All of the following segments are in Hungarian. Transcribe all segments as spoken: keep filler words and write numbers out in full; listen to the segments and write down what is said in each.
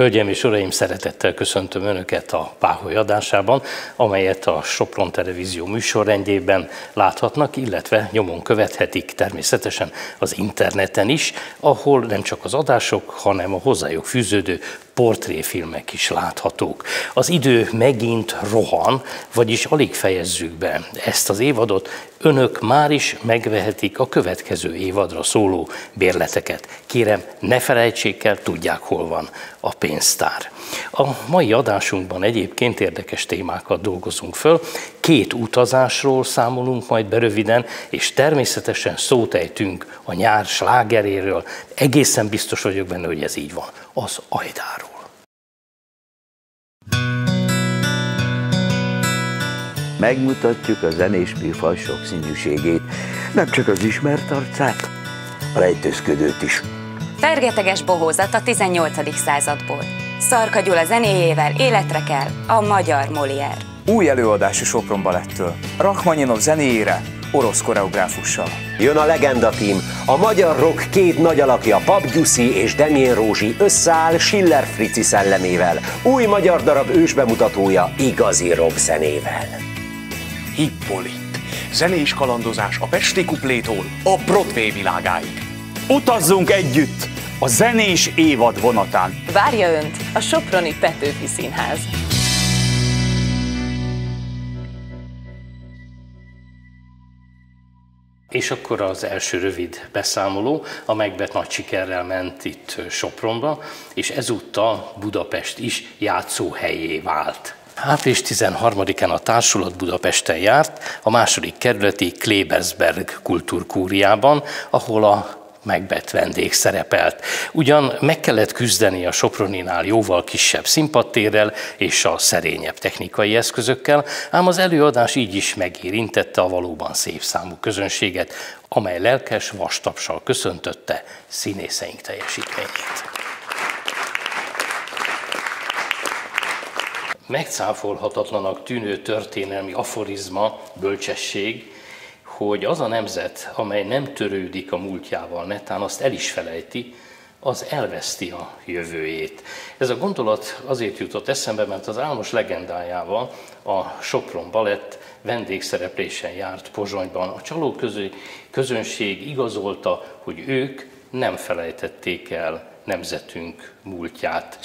Hölgyeim és uraim, szeretettel köszöntöm Önöket a Páholy adásában, amelyet a Sopron Televízió műsorrendjében láthatnak, illetve nyomon követhetik természetesen az interneten is, ahol nem csak az adások, hanem a hozzájuk fűződő portréfilmek is láthatók. Az idő megint rohan, vagyis alig fejezzük be ezt az évadot, Önök már is megvehetik a következő évadra szóló bérleteket. Kérem, ne felejtsék el, tudják, hol van a pénztár. A mai adásunkban egyébként érdekes témákat dolgozunk föl, két utazásról számolunk majd be röviden, és természetesen szót ejtünk a nyár slágeréről. Egészen biztos vagyok benne, hogy ez így van, az Ajdáról. Megmutatjuk a zenés műfaj sokszínűségét, nem csak az ismert arcát, a rejtőzködőt is. Fergeteges bohózat a tizennyolcadik századból. Szarka Gyula zenéjével életre kell a magyar Molière. Új előadás a Sopron Balettől, Rachmaninov zenéjére, orosz koreográfussal. Jön a Legenda Team, a magyar rock két nagy alakja, Pap Gyuszi és Demjén Rózsi összeáll Schiller Frici szellemével. Új magyar darab ősbemutatója igazi rock zenével. Hippolit. Zenés kalandozás a pesti kuplétól a Broadway világáig. Utazzunk együtt a zenés évad vonatán. Várja Önt a Soproni Petőfi Színház. És akkor az első rövid beszámoló, a Macbeth nagy sikerrel ment itt Sopronba, és ezúttal Budapest is játszóhelyé vált. április tizenharmadikán a társulat Budapesten járt, a második kerületi Klebersberg kultúrkúriában, ahol a Macbeth vendég szerepelt. Ugyan meg kellett küzdeni a Soproninál jóval kisebb színpadtérrel és a szerényebb technikai eszközökkel, ám az előadás így is megérintette a valóban szép számú közönséget, amely lelkes vastapssal köszöntötte színészeink teljesítményét. Megcáfolhatatlanak tűnő történelmi aforizma, bölcsesség, hogy az a nemzet, amely nem törődik a múltjával, netán azt el is felejti, az elveszti a jövőjét. Ez a gondolat azért jutott eszembe, mert az Álmos legendájával a Sopron Balett vendégszereplésen járt Pozsonyban. A csaló közönség igazolta, hogy ők nem felejtették el nemzetünk múltját.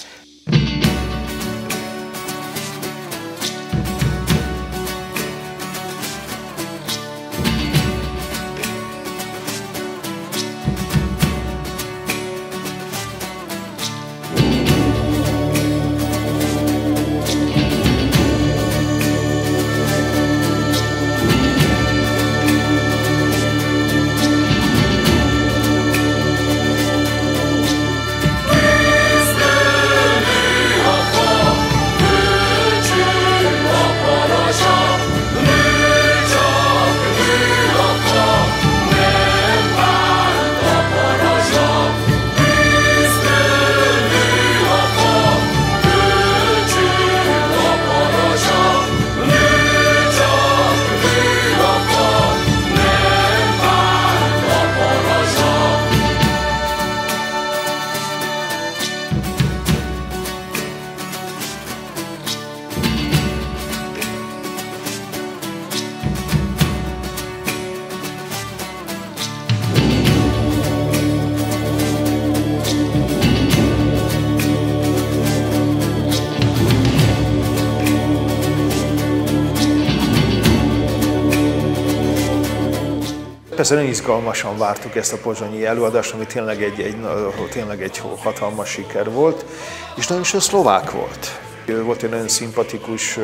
Persze nagyon izgalmasan vártuk ezt a pozsonyi előadást, ami tényleg egy, egy, tényleg egy hatalmas siker volt, és nagyon is szlovák volt. Volt egy nagyon szimpatikus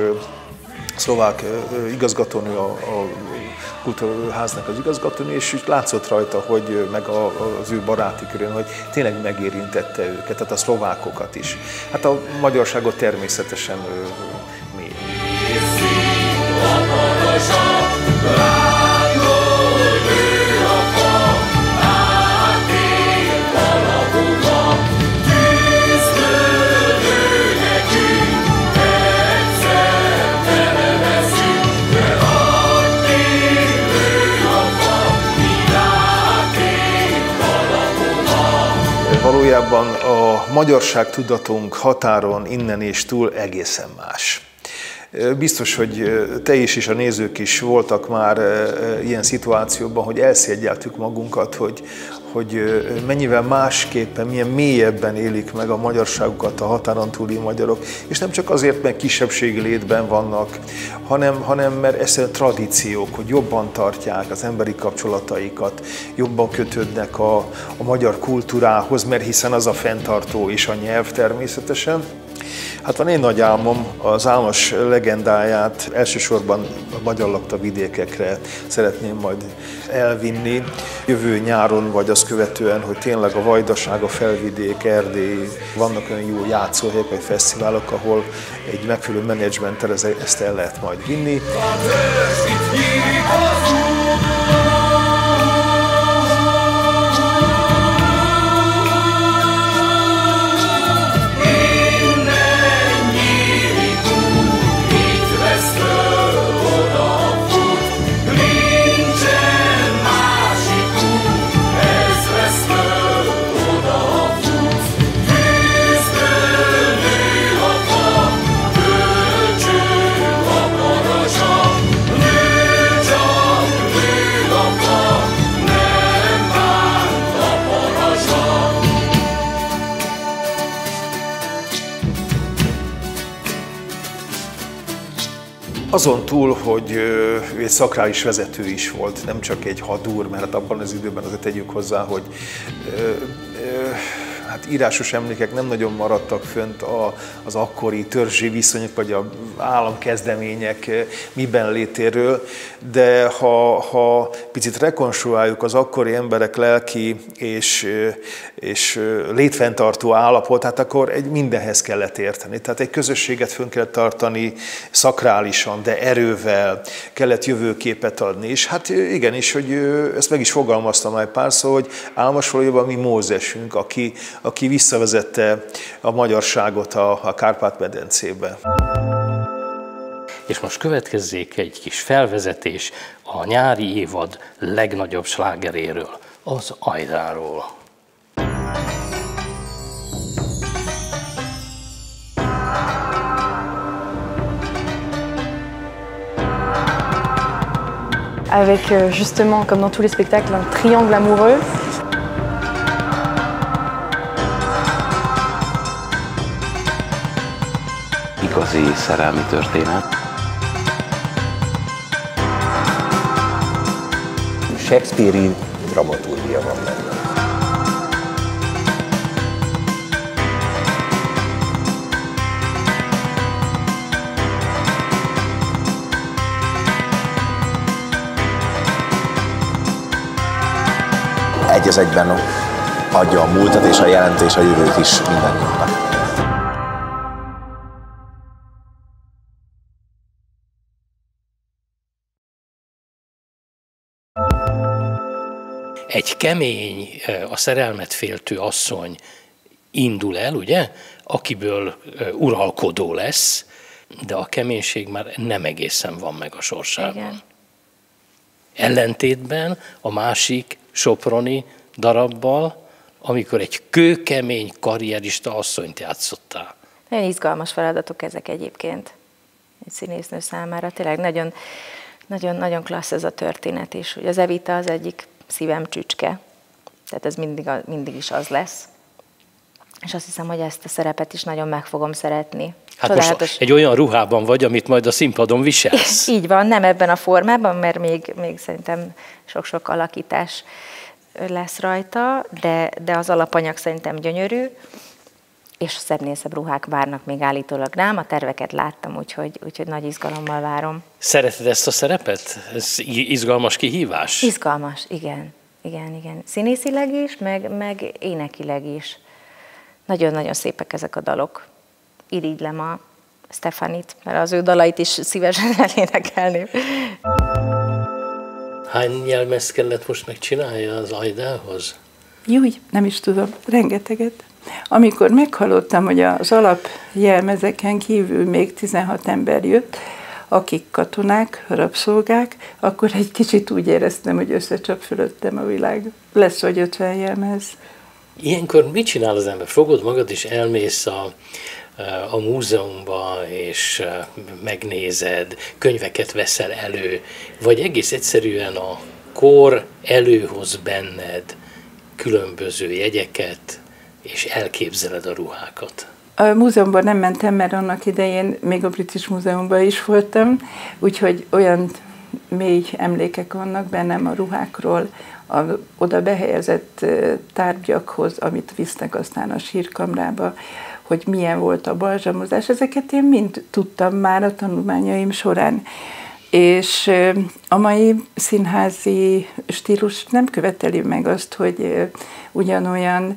szlovák igazgatónő, a, a kultúrháznak az igazgatónő, és látszott rajta, hogy meg a, az ő baráti körön, hogy tényleg megérintette őket, tehát a szlovákokat is. Hát a magyarságot természetesen mi. Valójában a a magyarság tudatunk határon innen és túl egészen más. Biztos, hogy te is és a nézők is voltak már ilyen szituációban, hogy elszégyeltük magunkat, hogy, hogy mennyivel másképpen, milyen mélyebben élik meg a magyarságukat a határon túli magyarok, és nem csak azért, mert kisebbségi létben vannak, hanem, hanem mert egyszerűen tradíciók, hogy jobban tartják az emberi kapcsolataikat, jobban kötődnek a, a magyar kultúrához, mert hiszen az a fenntartó és a nyelv természetesen. Hát van egy nagy álmom, az álmos legendáját elsősorban a magyar lakta vidékekre szeretném majd elvinni. Jövő nyáron, vagy azt követően, hogy tényleg a Vajdaság, a Felvidék, Erdély, vannak olyan jó játszóhelyek, vagy fesztiválok, ahol egy megfelelő menedzsmenttel ezt el lehet majd vinni. Azon túl, hogy ő egy szakrális vezető is volt, nem csak egy hadúr, mert abban az időben azért tegyük hozzá, hogy ö, ö, hát írásos emlékek nem nagyon maradtak fönt a, az akkori törzsi viszonyok, vagy az államkezdemények miben létéről, de ha, ha picit rekonstruáljuk az akkori emberek lelki és, és létfenntartó állapotát, akkor egy mindenhez kellett érteni. Tehát egy közösséget fönn kellett tartani szakrálisan, de erővel, kellett jövőképet adni. És hát igenis, hogy ezt meg is fogalmaztam már párszor, hogy álmos valójában mi Mózesünk, aki, aki visszavezette a magyarságot a, a Kárpát-medencébe. És most következzék egy kis felvezetés a nyári évad legnagyobb slágeréről, az Ajdáról. Avec justement, comme dans tous les spectacles, un triangle amoureux. Igazi szerelmi történet. Shakespeare-i dramaturgia van benne. Egy az egyben adja a múltat és a jelent és a jövőt is mindannyiunknak. Egy kemény, a szerelmet féltő asszony indul el, ugye, akiből uralkodó lesz, de a keménység már nem egészen van meg a sorsában. Igen. Ellentétben a másik soproni darabbal, amikor egy kőkemény karrierista asszonyt játszottál. Nagyon izgalmas feladatok ezek egyébként egy színésznő számára. Tényleg nagyon, nagyon, nagyon klassz ez a történet is. Ugye az Evita az egyik szívem csücske, tehát ez mindig, mindig is az lesz. És azt hiszem, hogy ezt a szerepet is nagyon meg fogom szeretni. Hát Csodálatos. Most egy olyan ruhában vagy, amit majd a színpadon viselsz. Így van, nem ebben a formában, mert még, még szerintem sok-sok alakítás lesz rajta, de, de az alapanyag szerintem gyönyörű, és szebbnél szebb ruhák várnak még állítólag rám. A terveket láttam, úgyhogy, úgyhogy nagy izgalommal várom. Szereted ezt a szerepet? Ez izgalmas kihívás? Izgalmas, igen. Igen, igen. Színészileg is, meg, meg énekileg is. Nagyon-nagyon szépek ezek a dalok. Irigylem a Stefanit, mert az ő dalait is szívesen elénekelném. Hány jelmezt kellett most megcsinálja az Ajdához? Júj, nem is tudom, rengeteget. Amikor meghallottam, hogy az alapjelmezeken kívül még tizenhat ember jött, akik katonák, rabszolgák, akkor egy kicsit úgy éreztem, hogy összecsap fölöttem a világ. Lesz, hogy ötven jelmez. Ilyenkor mit csinál az ember? Fogod magad és elmész a, a múzeumba, és megnézed, könyveket veszel elő, vagy egész egyszerűen a kor előhoz benned különböző jegyeket, és elképzeled a ruhákat? A múzeumban nem mentem, mert annak idején még a British Múzeumban is voltam, úgyhogy olyan mély emlékek vannak bennem a ruhákról, a oda behelyezett tárgyakhoz, amit visznek aztán a sírkamrába, hogy milyen volt a balzsamozás. Ezeket én mind tudtam már a tanulmányaim során. És a mai színházi stílus nem követeli meg azt, hogy ugyanolyan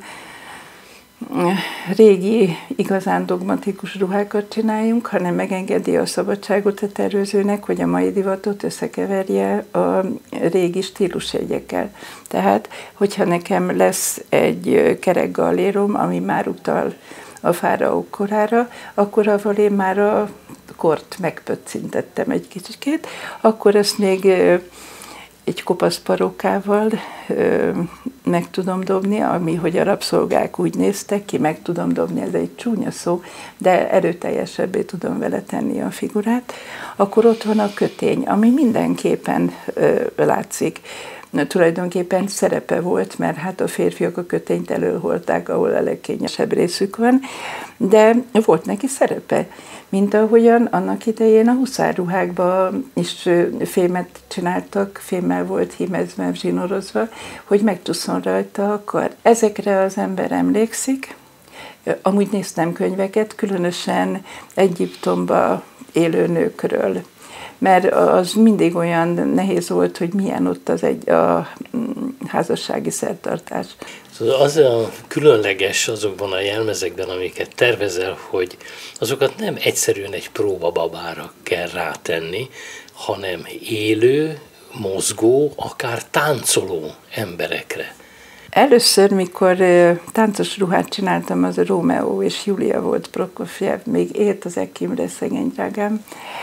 régi, igazán dogmatikus ruhákat csináljunk, hanem megengedi a szabadságot a tervezőnek, hogy a mai divatot összekeverje a régi stílusjegyekkel. Tehát, hogyha nekem lesz egy kerek gallérom, ami már utal a fáraók korára, akkor avval én már a kort megpöccintettem egy kicsikét, akkor ezt még egy kopasz parókával ö, meg tudom dobni, ami, hogy a rabszolgák úgy néztek ki, meg tudom dobni, ez egy csúnya szó, de erőteljesebbé tudom vele tenni a figurát. Akkor ott van a kötény, ami mindenképpen ö, látszik. Tulajdonképpen szerepe volt, mert hát a férfiak a kötényt előhordták, ahol a legkényesebb részük van, de volt neki szerepe, mint ahogyan annak idején a huszárruhákban is fémet csináltak, fémmel volt hímezve, zsinórozva, hogy megtusszon rajta a kar. Ezekre az ember emlékszik. Amúgy néztem könyveket, különösen Egyiptomba élő nőkről, mert az mindig olyan nehéz volt, hogy milyen ott az egy a házassági szertartás. Az a különleges azokban a jelmezekben, amiket tervezel, hogy azokat nem egyszerűen egy próbababára kell rátenni, hanem élő, mozgó, akár táncoló emberekre. Először, mikor táncos ruhát csináltam, az a Rómeó és Júlia volt, Prokofjev, még élt az Ekimre, szegény drágám,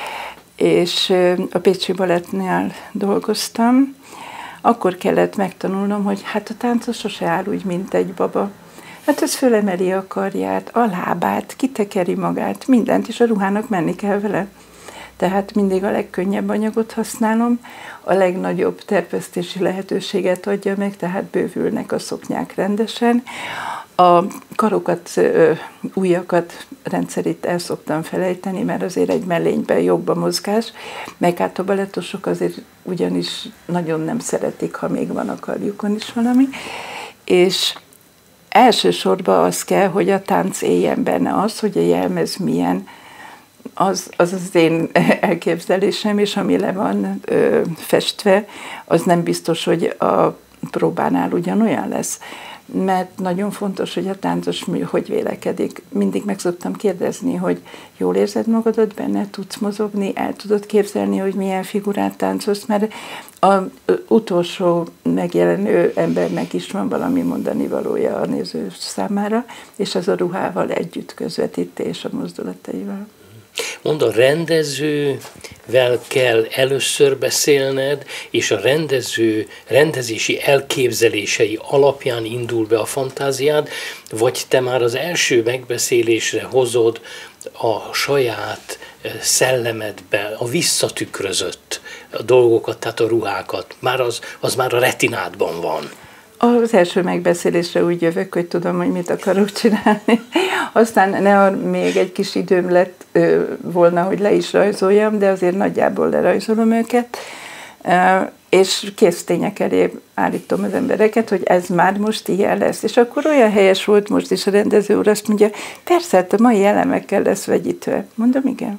és a Pécsi Balettnél dolgoztam, akkor kellett megtanulnom, hogy hát a táncos sose áll úgy, mint egy baba. Hát ez fölemeli a karját, a lábát, kitekeri magát, mindent, és a ruhának menni kell vele. Tehát mindig a legkönnyebb anyagot használom, a legnagyobb terpesztési lehetőséget adja meg, tehát bővülnek a szoknyák rendesen. A karokat, ujjakat rendszerint el szoktam felejteni, mert azért egy mellényben jobb a mozgás, meg hát a balettosok azért ugyanis nagyon nem szeretik, ha még van a karjukon is valami. És elsősorban az kell, hogy a tánc éljen benne az, hogy a jelmez milyen, az az, az én elképzelésem, és ami le van ö, festve, az nem biztos, hogy a próbánál ugyanolyan lesz. Mert nagyon fontos, hogy a táncos hogy vélekedik. Mindig meg szoktam kérdezni, hogy jól érzed magadat benne, tudsz mozogni, el tudod képzelni, hogy milyen figurát táncolsz, mert az utolsó megjelenő embernek is van valami mondani valója a néző számára, és az a ruhával együtt közvetítés a mozdulataival. Mondd, a rendezővel kell először beszélned, és a rendező rendezési elképzelései alapján indul be a fantáziád, vagy te már az első megbeszélésre hozod a saját szellemedbe, a visszatükrözött dolgokat, tehát a ruhákat, már az, az már a retinádban van. Az első megbeszélésre úgy jövök, hogy tudom, hogy mit akarok csinálni. Aztán ne, még egy kis időm lett ö, volna, hogy le is rajzoljam, de azért nagyjából lerajzolom őket. E, és késztények elé állítom az embereket, hogy ez már most ilyen lesz. És akkor olyan helyes volt most is a rendező úr, azt mondja, persze, hát a mai elemekkel lesz vegyítve. Mondom, igen.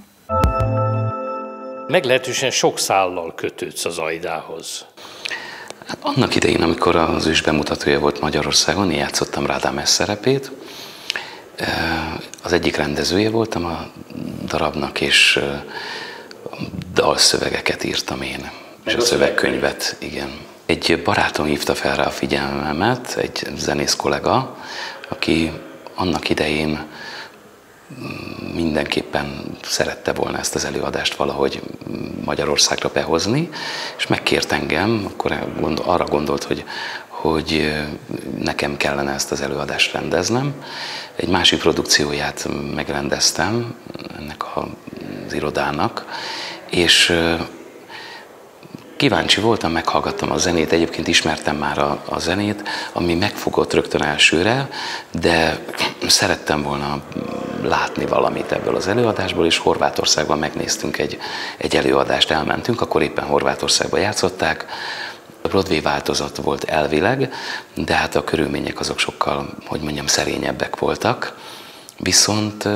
Meglehetősen sok szállal kötődsz az Aidához. Hát annak idején, amikor az ős bemutatója volt Magyarországon, én játszottam Rádámes szerepét. Az egyik rendezője voltam a darabnak, és dalszövegeket írtam én. És a szövegkönyvet, igen. Egy barátom hívta fel rá a figyelmemet, egy zenész kollega, aki annak idején mindenképpen szerette volna ezt az előadást valahogy Magyarországra behozni, és megkért engem, akkor arra gondolt, hogy, hogy nekem kellene ezt az előadást rendeznem. Egy másik produkcióját megrendeztem ennek az irodának, és kíváncsi voltam, meghallgattam a zenét, egyébként ismertem már a, a zenét, ami megfogott rögtön elsőre, de szerettem volna látni valamit ebből az előadásból, és Horvátországban megnéztünk egy, egy előadást, elmentünk, akkor éppen Horvátországban játszották. A Broadway változat volt elvileg, de hát a körülmények azok sokkal, hogy mondjam, szerényebbek voltak, viszont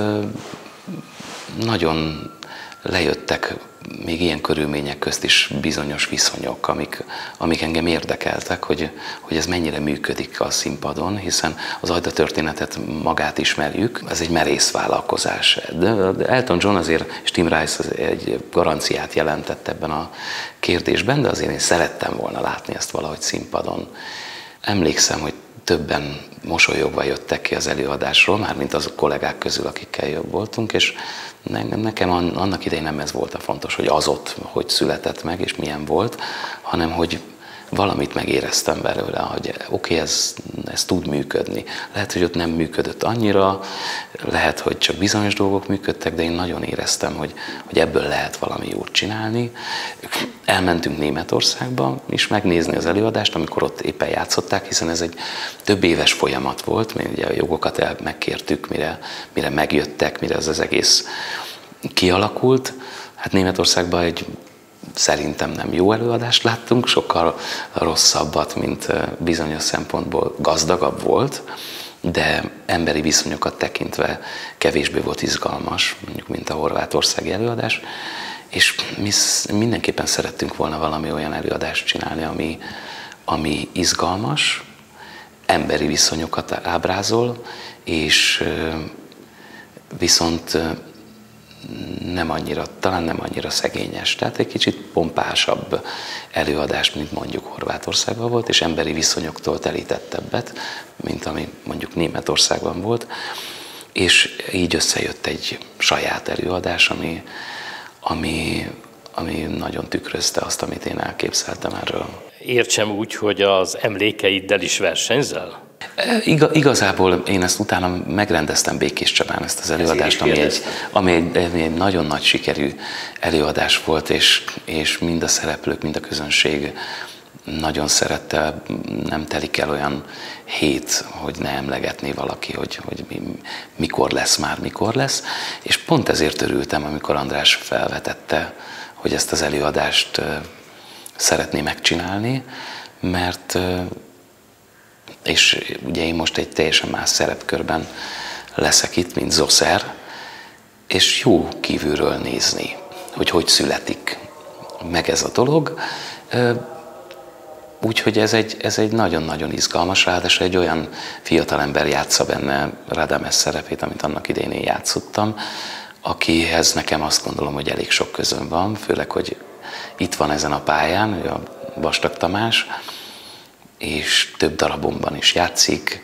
nagyon lejöttek még ilyen körülmények közt is bizonyos viszonyok, amik, amik engem érdekeltek, hogy, hogy ez mennyire működik a színpadon, hiszen az Ajda történetet magát ismerjük, ez egy merész vállalkozás. De Elton John azért, és Tim Rice egy garanciát jelentett ebben a kérdésben, de azért én szerettem volna látni ezt valahogy színpadon. Emlékszem, hogy többen mosolyogva jöttek ki az előadásról, mármint az kollégák közül, akikkel jobb voltunk, és nekem annak idején nem ez volt a fontos, hogy az ott, hogy született meg, és milyen volt, hanem hogy valamit megéreztem belőle, hogy oké, okay, ez, ez tud működni. Lehet, hogy ott nem működött annyira, lehet, hogy csak bizonyos dolgok működtek, de én nagyon éreztem, hogy, hogy ebből lehet valami jót csinálni. Elmentünk Németországba is megnézni az előadást, amikor ott éppen játszották, hiszen ez egy több éves folyamat volt, mi ugye a jogokat el megkértük, mire, mire megjöttek, mire ez az egész kialakult. Hát Németországban egy szerintem nem jó előadást láttunk, sokkal rosszabbat, mint bizonyos szempontból gazdagabb volt, de emberi viszonyokat tekintve kevésbé volt izgalmas, mondjuk, mint a horvátországi előadás, és mi mindenképpen szerettünk volna valami olyan előadást csinálni, ami, ami izgalmas, emberi viszonyokat ábrázol, és viszont nem annyira, talán nem annyira szegényes, tehát egy kicsit pompásabb előadás, mint mondjuk Horvátországban volt, és emberi viszonyoktól telítettebbet, mint ami mondjuk Németországban volt, és így összejött egy saját előadás, ami, ami, ami nagyon tükrözte azt, amit én elképzeltem erről. Értsem úgy, hogy az emlékeiddel is versenyzel? Iga, igazából én ezt utána megrendeztem Békés Csabán, ezt az előadást, ami egy, ami egy, egy nagyon nagy sikerű előadás volt, és, és mind a szereplők, mind a közönség nagyon szerette, nem telik el olyan hét, hogy ne emlegetné valaki, hogy, hogy mi, mikor lesz már, mikor lesz, és pont ezért örültem, amikor András felvetette, hogy ezt az előadást szeretné megcsinálni, mert és ugye én most egy teljesen más szerepkörben leszek itt, mint Zoszer, és jó kívülről nézni, hogy hogy születik meg ez a dolog. Úgyhogy ez egy, ez egy nagyon-nagyon izgalmas, ráadásul egy olyan fiatalember játsza benne Radames szerepét, amit annak idején én játszottam, akihez nekem azt gondolom, hogy elég sok közön van, főleg, hogy itt van ezen a pályán, ő a Vastag Tamás, és több darabomban is játszik,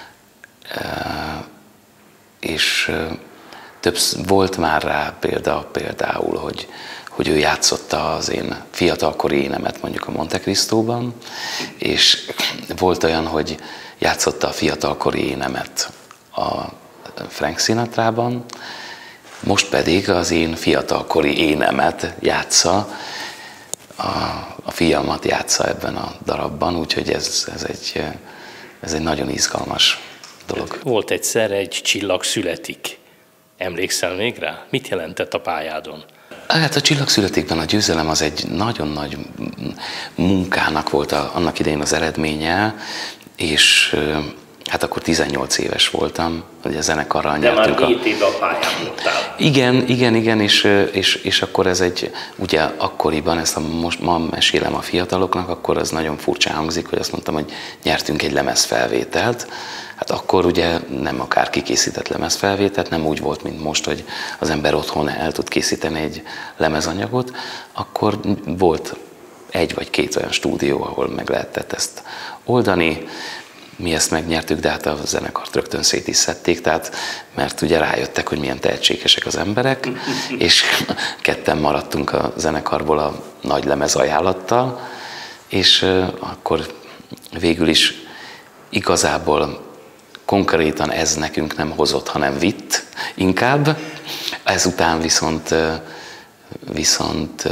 és több volt már rá példa, például, hogy, hogy ő játszotta az én fiatalkori énemet mondjuk a Monte Cristóban, és volt olyan, hogy játszotta a fiatalkori énemet a Frank Sinatrában, most pedig az én fiatalkori énemet játsza, a, a fiamat játsza ebben a darabban, úgyhogy ez, ez, egy, ez egy nagyon izgalmas dolog. Volt egyszer egy Csillag születik. Emlékszel még rá? Mit jelentett a pályádon? Hát a Csillag születikben a győzelem az egy nagyon nagy munkának volt a, annak idején az eredménye, és hát akkor tizennyolc éves voltam, hogy a zenekarral de nyertünk. De már hét éve a pályán voltál. Igen, igen, igen, és, és, és akkor ez egy, ugye akkoriban, ezt a, most ma mesélem a fiataloknak, akkor az nagyon furcsán hangzik, hogy azt mondtam, hogy nyertünk egy lemezfelvételt. Hát akkor ugye nem akárki készített lemezfelvételt, nem úgy volt, mint most, hogy az ember otthon el tud készíteni egy lemezanyagot, akkor volt egy vagy két olyan stúdió, ahol meg lehetett ezt oldani. Mi ezt megnyertük, de hát a zenekart rögtön szét is szedték, tehát, mert ugye rájöttek, hogy milyen tehetségesek az emberek, és ketten maradtunk a zenekarból a nagy lemez ajánlattal, és akkor végül is igazából konkrétan ez nekünk nem hozott, hanem vitt inkább. Ezután viszont, viszont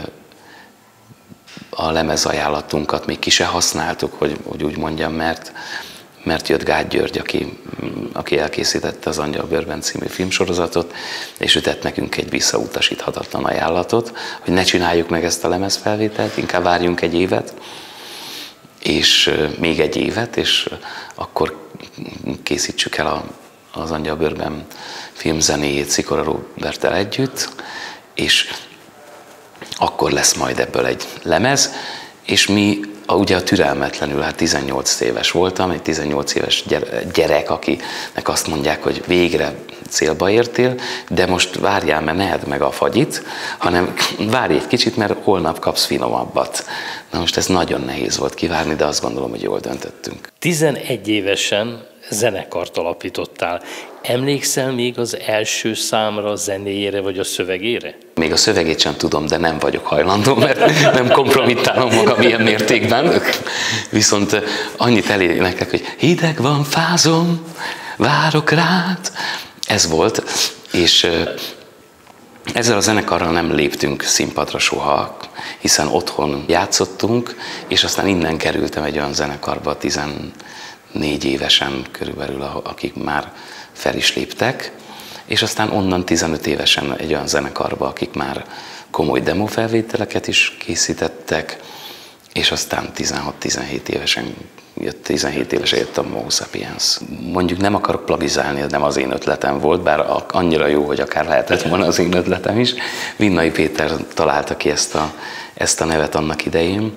a lemezajánlatunkat még ki se használtuk, hogy, hogy úgy mondjam, mert, mert jött Gágy György, aki, aki elkészítette az Angyalbőrben című filmsorozatot, és ő tett nekünk egy visszautasíthatatlan ajánlatot, hogy ne csináljuk meg ezt a lemezfelvételt, inkább várjunk egy évet, és még egy évet, és akkor készítsük el a, az Angyalbőrben filmzenéjét Szikora Róberttel együtt, és akkor lesz majd ebből egy lemez, és mi a, ugye a türelmetlenül, hát tizennyolc éves voltam, egy tizennyolc éves gyerek, akinek azt mondják, hogy végre célba értél, de most várjál, mert ne edd meg a fagyit, hanem várj egy kicsit, mert holnap kapsz finomabbat. Na most ez nagyon nehéz volt kivárni, de azt gondolom, hogy jól döntöttünk. tizenegy évesen zenekart alapítottál. Emlékszel még az első számra, a zenéjére vagy a szövegére? Még a szövegét sem tudom, de nem vagyok hajlandó, mert nem kompromittálom magam ilyen mértékben. Viszont annyit eléneklek, hogy hideg van, fázom, várok rád. Ez volt, és ezzel a zenekarral nem léptünk színpadra soha, hiszen otthon játszottunk, és aztán innen kerültem egy olyan zenekarba tizennégy évesen körülbelül, akik már fel is léptek, és aztán onnan tizenöt évesen egy olyan zenekarba, akik már komoly demofelvételeket is készítettek, és aztán tizenhat-tizenhét évesen jött, tizenhét évesen jött a Homo Sapiens. Mondjuk nem akarok plagizálni, ez nem az én ötletem volt, bár annyira jó, hogy akár lehetett volna az én ötletem is. Vinnai Péter találta ki ezt a, ezt a nevet annak idején.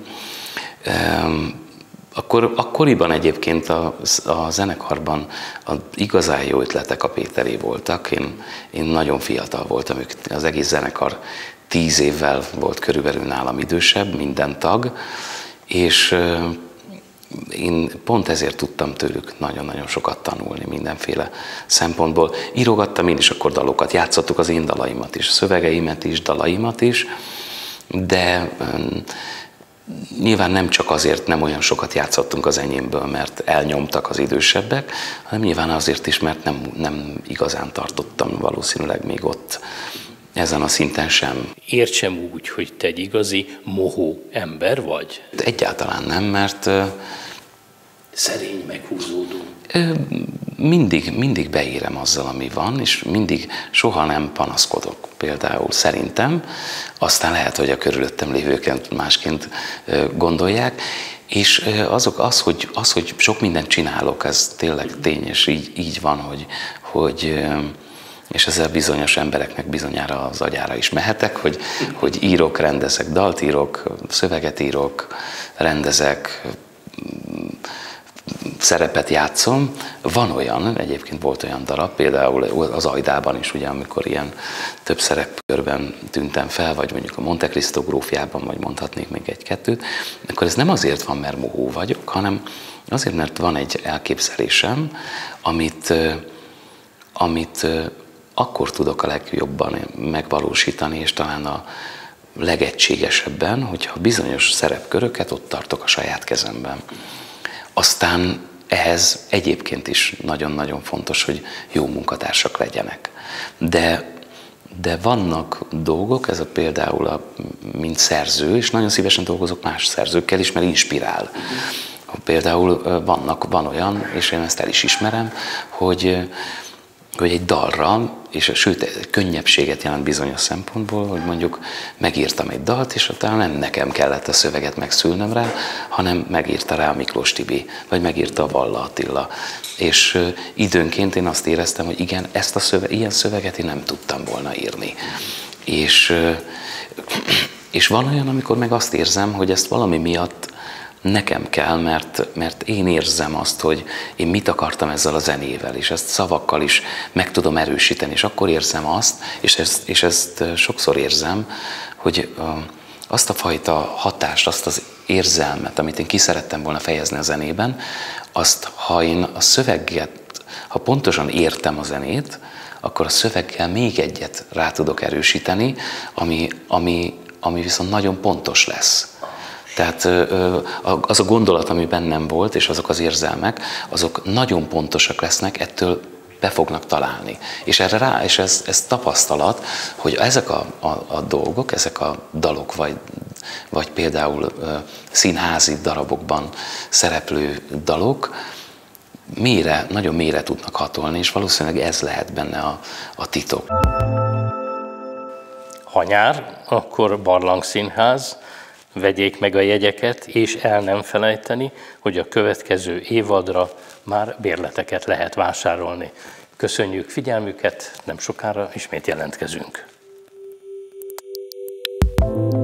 Akkor, akkoriban egyébként a, a zenekarban az igazán jó ötletek a Péteré voltak. Én, én nagyon fiatal voltam, az egész zenekar tíz évvel volt körülbelül nálam idősebb, minden tag, és én pont ezért tudtam tőlük nagyon-nagyon sokat tanulni mindenféle szempontból. Írogattam én is akkor dalokat, játszottuk az én dalaimat is, szövegeimet is, dalaimat is, de nyilván nem csak azért nem olyan sokat játszottunk az enyémből, mert elnyomtak az idősebbek, hanem nyilván azért is, mert nem, nem igazán tartottam valószínűleg még ott ezen a szinten sem. Értsem úgy, hogy te egy igazi mohó ember vagy? De egyáltalán nem, mert szerény, meghúzódó. Mindig, mindig beérem azzal, ami van, és mindig soha nem panaszkodok. Például szerintem, aztán lehet, hogy a körülöttem lévőket másként gondolják, és azok, az, hogy, az, hogy sok mindent csinálok, ez tényleg tény, és így, így van, hogy, hogy és ezzel bizonyos embereknek bizonyára az agyára is mehetek, hogy, hogy írok, rendezek, dalt írok, szöveget írok, rendezek, szerepet játszom. Van olyan, egyébként volt olyan darab, például az Ajdában is, ugye, amikor ilyen több szerepkörben tűntem fel, vagy mondjuk a Monte Cristo grófjában, vagy mondhatnék még egy-kettőt, akkor ez nem azért van, mert mohó vagyok, hanem azért, mert van egy elképzelésem, amit, amit akkor tudok a legjobban megvalósítani, és talán a legegységesebben, hogyha bizonyos szerepköröket ott tartok a saját kezemben. Aztán ehhez egyébként is nagyon-nagyon fontos, hogy jó munkatársak legyenek. De, de vannak dolgok, ez a például a, mint szerző, és nagyon szívesen dolgozok más szerzőkkel is, mert inspirál. Például vannak, van olyan, és én ezt el is ismerem, hogy hogy egy dalra, és sőt, könnyebbséget jelent bizonyos szempontból, hogy mondjuk megírtam egy dalt, és utána nem nekem kellett a szöveget megszülnöm rá, hanem megírta rá a Miklós Tibi, vagy megírta a Valla Attila. És uh, időnként én azt éreztem, hogy igen, ezt a szöve, ilyen szöveget én nem tudtam volna írni. És, uh, és van olyan, amikor meg azt érzem, hogy ezt valami miatt nekem kell, mert, mert én érzem azt, hogy én mit akartam ezzel a zenével, és ezt szavakkal is meg tudom erősíteni, és akkor érzem azt, és ezt, és ezt sokszor érzem, hogy azt a fajta hatást, azt az érzelmet, amit én ki szerettem volna fejezni a zenében, azt, ha én a szöveget, ha pontosan értem a zenét, akkor a szöveggel még egyet rá tudok erősíteni, ami, ami, ami viszont nagyon pontos lesz. Tehát az a gondolat, ami bennem volt, és azok az érzelmek, azok nagyon pontosak lesznek, ettől be fognak találni. És erre rá, és ez, ez tapasztalat, hogy ezek a, a, a dolgok, ezek a dalok, vagy, vagy például uh, színházi darabokban szereplő dalok, mélyre, nagyon mélyre tudnak hatolni, és valószínűleg ez lehet benne a, a titok. Ha nyár, akkor Barlangszínház, vegyék meg a jegyeket, és el nem felejteni, hogy a következő évadra már bérleteket lehet vásárolni. Köszönjük figyelmüket, nem sokára ismét jelentkezünk.